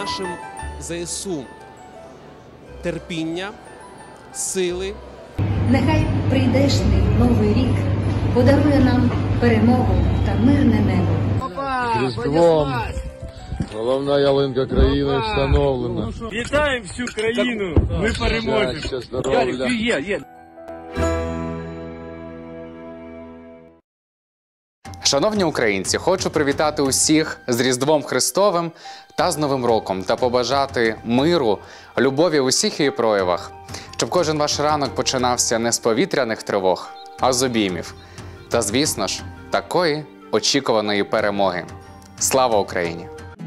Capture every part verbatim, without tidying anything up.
нашим ЗСУ терпіння, сили. Нехай прийдешний новий рік подарує нам перемогу та мирне небо. Різдвом! Головна ялинка країни встановлена. Вітаємо всю країну! Ми переможемо! Щастя, здоров'я! Є, є! Шановні українці, хочу привітати усіх з Різдвом Христовим та з Новим роком та побажати миру, любові в усіх її проявах, щоб кожен ваш ранок починався не з повітряних тривог, а з обіймів. Та, звісно ж, такої очікуваної перемоги. Слава Україні!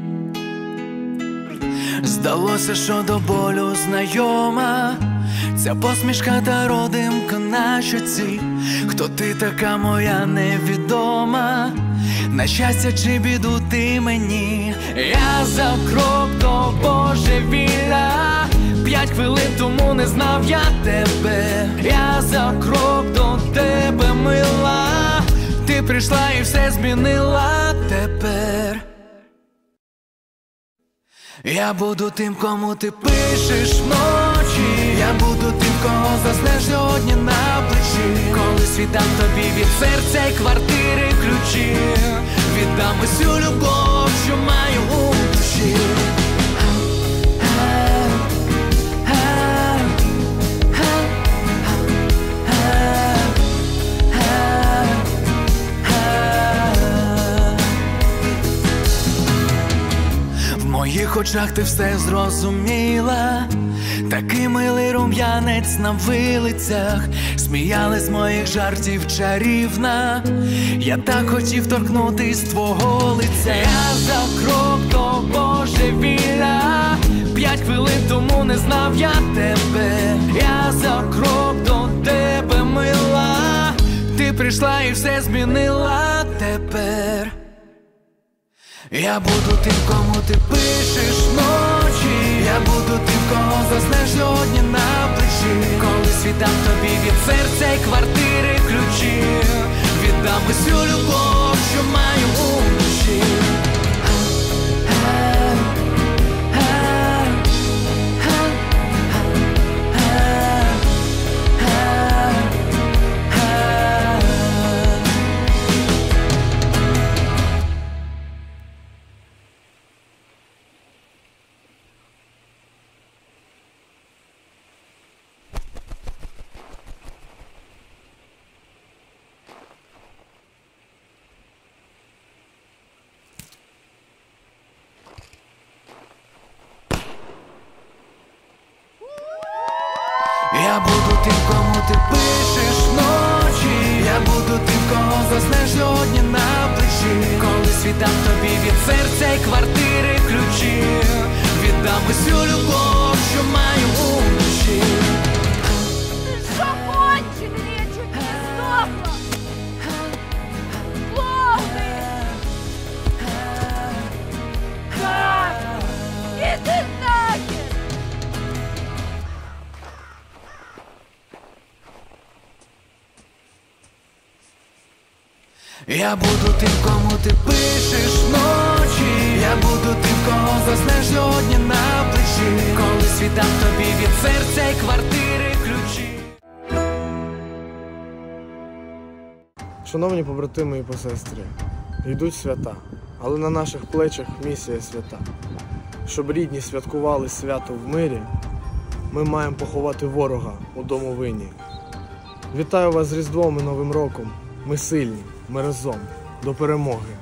Здалося, що до болю знайома ця посмішка та родимка на щоці. Хто ти така моя невідома? На щастя чи біду ти мені? Я за крок до божевілля, п'ять хвилин тому не знав я тебе. Я за крок до тебе, мила, ти прийшла і все змінила тепер. Я буду тим, кому ти пишеш вночі. Я буду тим, кого заснеш сьогодні на плечі. Коли світам тобі від серця й квартири ключі, віддам усю любов, що маю у душі. В моїх очах ти все зрозуміла, такий милий рум'янець на вилицях, сміяли з моїх жартів чарівна. Я так хотів торкнутись твого лиця. Я за крок до божевілля, п'ять хвилин тому не знав я тебе. Я за крок до тебе, мила, ти прийшла і все змінила тепер. Я буду тим, кому ти пишеш вночі. Я буду тим, кого заснеш сьогодні на плечі. Коли світам тобі від серця й квартири ключі, віддам усю любов, що маю у душі. Я буду тим, кому ти пишеш вночі. Я буду тим, кого заснеш сьогодні на плечі. Коли світам тобі від серця й квартири ключі, віддам усю любов, що маю у душі. Що кончений, я чуть не здохла! Клоуни! Как? Іди нахер! Я буду тим, кому ти пишеш вночі. Я буду тим, кого заснеш сьогодні на плечі. Коли світам тобі від серця й квартири ключі. Шановні побратими і посестри, йдуть свята, але на наших плечах місія свята. Щоб рідні святкували свято в мирі, ми маємо поховати ворога у домовині. Вітаю вас з Різдвом і Новим роком. Ми сильні, ми разом, до перемоги.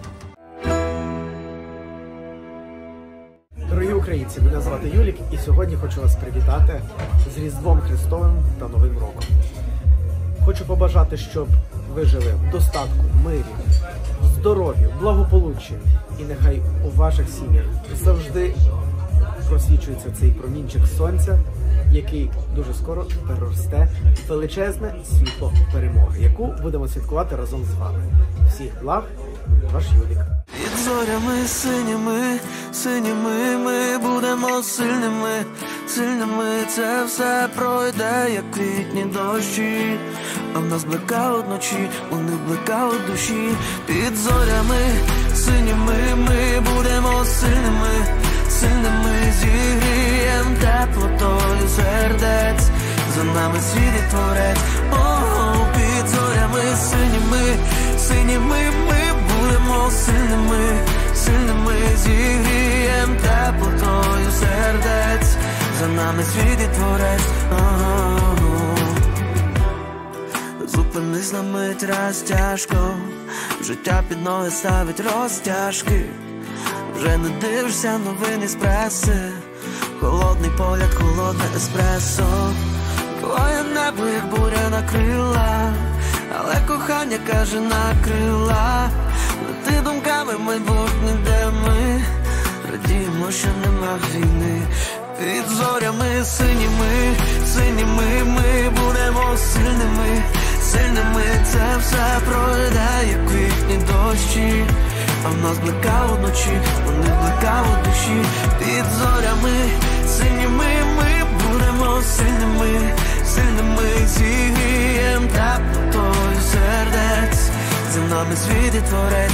Дорогі українці, мене звати Юлік, і сьогодні хочу вас привітати з Різдвом Христовим та Новим роком. Хочу побажати, щоб ви жили в достатку, мирі, здоров'ї, благополуччі. І нехай у ваших сім'ях завжди просвічується цей промінчик сонця, який дуже скоро переросте в величезне світло перемоги, яку будемо святкувати разом з вами. Всіх благ, ваш Юлік. Під зорями синіми, синіми ми будемо сильними, сильними це все пройде, як квітні дощі. А в нас блекаут вночі, у них блекаут душі. Під зорями синіми ми будемо сильними, сильними зігрієм теплотою сердець, за нами світить творець. О, під зорями синіми, синіми ми будемо сильними, сильними зігрієм теплотою сердець, за нами світить творець. Зупинись на мить раз тяжко, життя під ноги ставить розтяжки. Вже не дивишся новини з преси, холодний погляд, холодне еспресо. Твоє небо, як буря накрила, але кохання каже накрила. Лети думками майбутнє, де ми радіємо, що нема війни. Під зорями синіми, синіми ми будемо сильними, сильними. Це все пройде, як квітні дощі, а в нас блекаут вночі, вони блекаут душі. Під зорями синіми ми будемо сильними, сильними зігрієм теплотою сердець, за нами світить творець.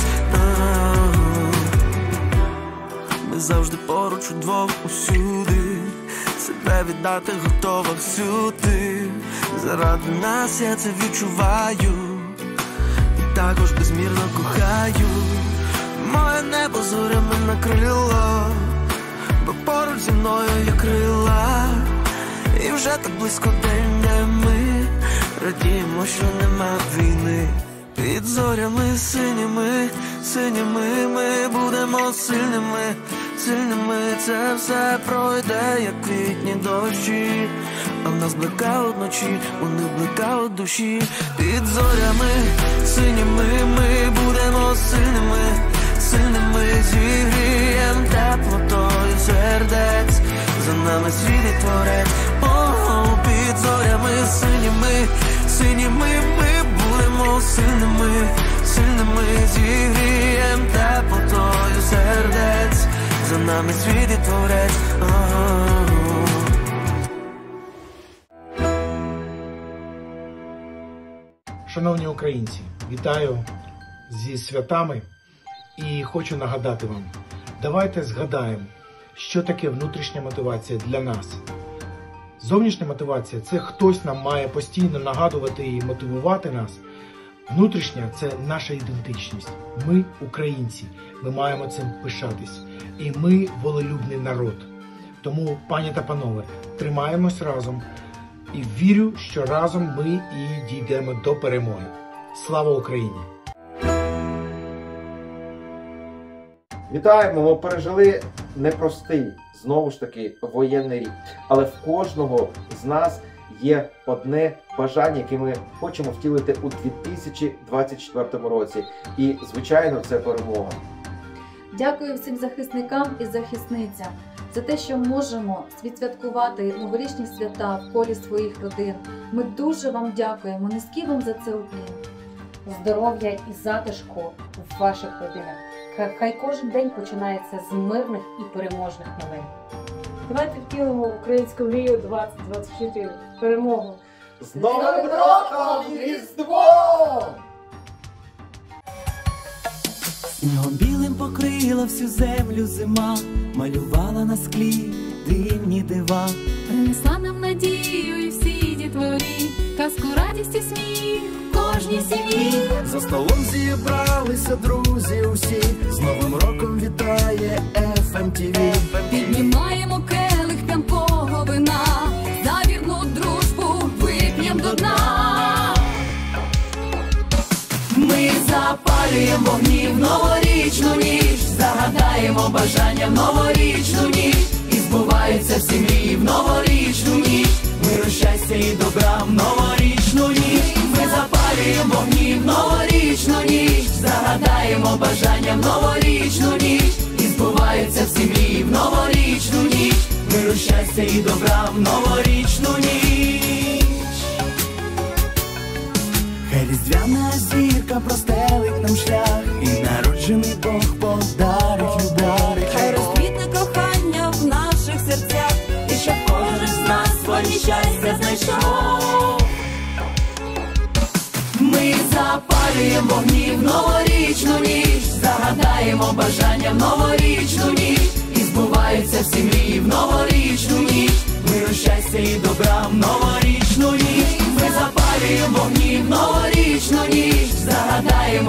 Ми завжди поруч удвох усюди, себе віддати готова всюди. Заради нас я це відчуваю, і також безмірно кохаю. Моє небо зорями накрило, бо поруч зі мною є крила. І вже так близько день, де ми радіємо, що нема війни. Під зорями синіми, синіми ми будемо сильними, сильними. Це все пройде, як квітні дощі, а в нас блекаут вночі, у них блекаут душі. Під зорями синіми ми будемо сильними, сильними зігрієм теплотою сердець, за нами світить творець. О, під зорями синіми, синіми ми будемо сильними, сильними зігрієм теплотою сердець, за нами світить творець. Шановні українці, вітаю зі святами і хочу нагадати вам, давайте згадаємо, що таке внутрішня мотивація для нас. Зовнішня мотивація – це хтось нам має постійно нагадувати і мотивувати нас. Внутрішня – це наша ідентичність. Ми українці, ми маємо цим пишатись. І ми волелюбний народ. Тому, пані та панове, тримаємось разом і вірю, що разом ми і дійдемо до перемоги. Слава Україні! Вітаємо! Ми пережили непростий, знову ж таки, воєнний рік. Але в кожного з нас є одне бажання, яке ми хочемо втілити у дві тисячі двадцять четвертому році. І, звичайно, це перемога. Дякую всім захисникам і захисницям за те, що можемо відсвяткувати новорічні свята в колі своїх родин. Ми дуже вам дякуємо, низький вам за це уклін. Здоров'я і затишку в ваших родинах. Хай кожен день починається з мирних і переможних новин. Давайте втілимо українську мрію двадцять двадцять чотири. Перемогу! З Новим роком! Різдвом! Снігом білим покрила всю землю зима, малювала на склі дивні дива. Принесла нам надію і всі дітворі, казку, радість і сміх кожній сім'ї. За столом зібралися друзі усі, з Новим роком вітає еф ем ті ві. Піднімаємо келих п'янкого вина, за вірну дружбу вип'єм до дна. Ми запалюємо вогні в новорічну ніч, загадаємо бажання в новорічну ніч, і збуваються всі мрії в новорічну ніч, миру, щастя і добра в новорічну ніч. Ми запалюємо вогні в новорічну ніч, загадаємо бажання в новорічну ніч, і збуваються всі мрії в новорічну ніч, миру, щастя і добра в новорічну ніч. Хай різдвяна зірка простелить нам шлях, і народжений Бог подарить любов. Хай розквітне кохання в наших серцях, і щоб кожен з нас своє щастя знайшов. Ми запалюємо вогні в новорічну ніч, загадаємо бажання в новорічну ніч, і збуваються всі мрії в новорічну ніч.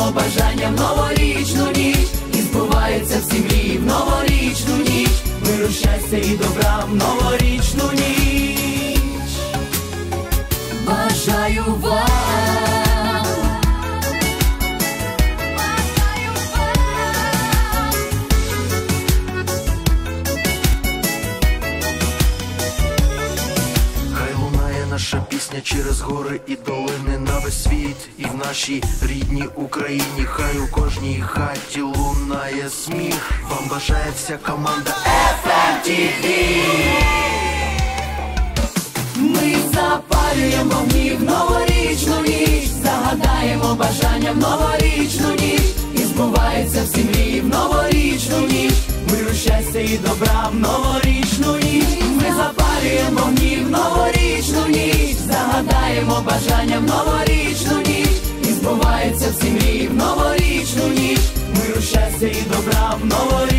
загадаємо бажання в новорічну ніч, і збуваються всі мрії в новорічну ніч, миру, щастя і добра в новорічну ніч. Бажаю вам. Наша пісня через гори і долини на весь світ, і в нашій рідній Україні хай у кожній хаті лунає сміх. Вам бажає вся команда еф ем ті ві. Ми запалюємо вогні в новорічну ніч, загадаємо бажання в новорічну ніч, і збуваються всі мрії в новорічну ніч, миру, щастя і добра в новорічну ніч. Ми запалюємо вогні в новорічну ніч, загадаємо бажання в новорічну ніч, і збуваються всі мрії в новорічну ніч, миру, щастя і добра в новорічну ніч.